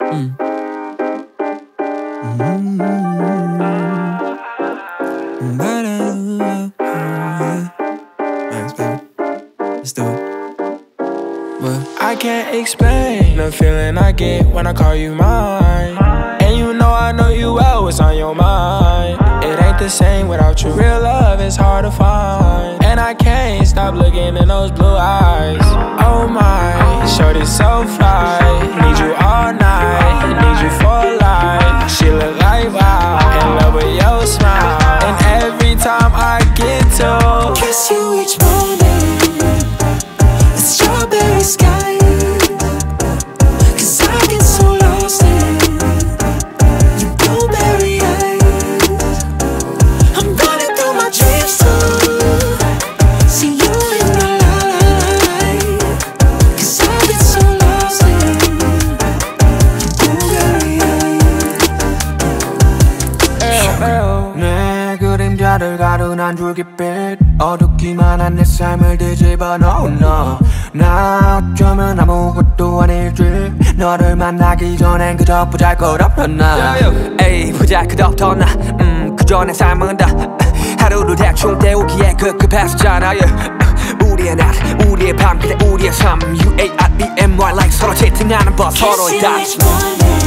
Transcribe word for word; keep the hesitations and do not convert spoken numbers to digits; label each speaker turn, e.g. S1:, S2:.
S1: Mm. Thanks, baby. Let's do it. Well, I can't explain the feeling I get when I call you mine. And you know I know you well what's on your mind. It ain't the same without you. Real love is hard to find. And I can't stop looking in those blue eyes. Oh my, shorty so fly. Need you all night, need you for life. She look like wow, in love with your smile. And every time I get to
S2: kiss you each morning, the strawberry sky. Cause I get so lost in your blueberry eyes. I'm running through my dreams to see you in my life. Cause I get so lost in your blueberry eyes.
S1: 내 그림자를 가둔 한 줄깃빛 어둡기만 한 내 삶을 뒤집어 놓은 너. 나 어쩌면 아무것도 아닐지. 너를 만나기 전엔 그저 보잘것없던 나. 에이 보잘것없던 나. 음 그저 내 삶은 다 하루를 대충 때우기에 급급했었잖아. 우리의 낮 우리의 밤 그대 우리의 삶 U A R E M Y like 서로 채팅하는 법 서로의 답.